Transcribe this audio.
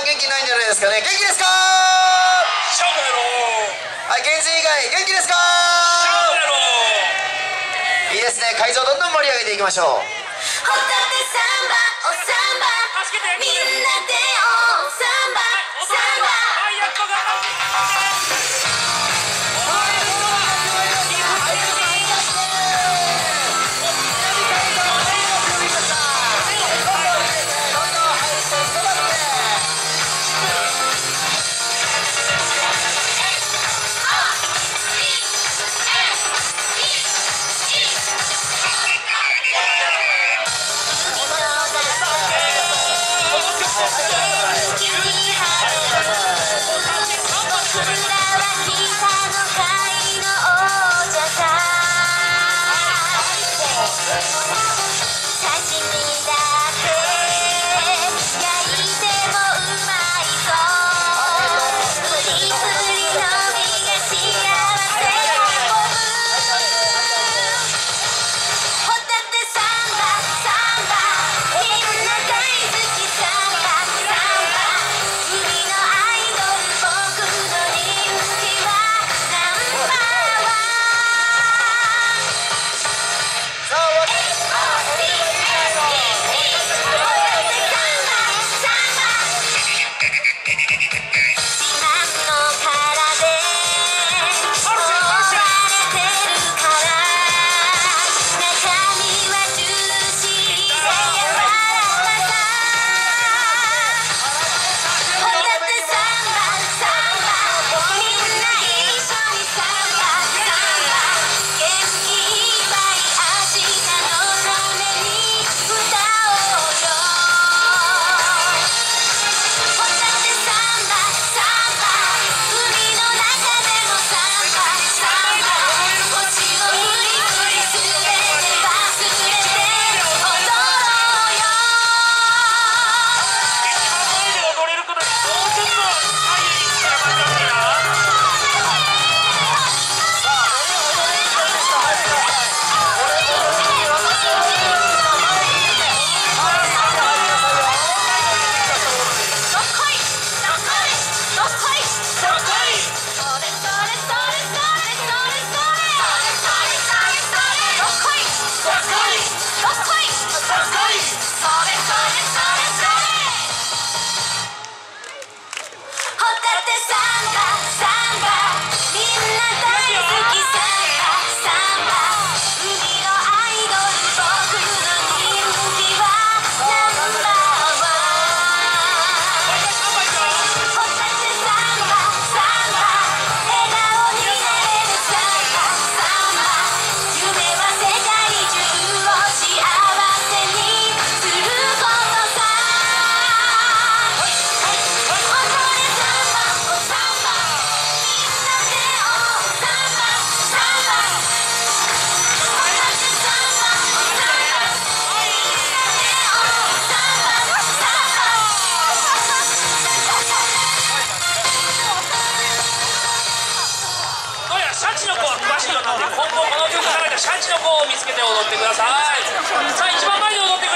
元気ないんじゃないですかね。元気ですか？ シャブやろ。 はい、源氏以外元気ですか？ シャブやろ。 いいですね。会場どんどん盛り上げていきましょう。 ホタテサンバおサンバみんなでおサンバサンバ。 はい、やっと頑張ってシャチの子は詳しいようなんで、今後この曲からシャチの子を見つけて踊ってください。さあ、一番前で踊ってください。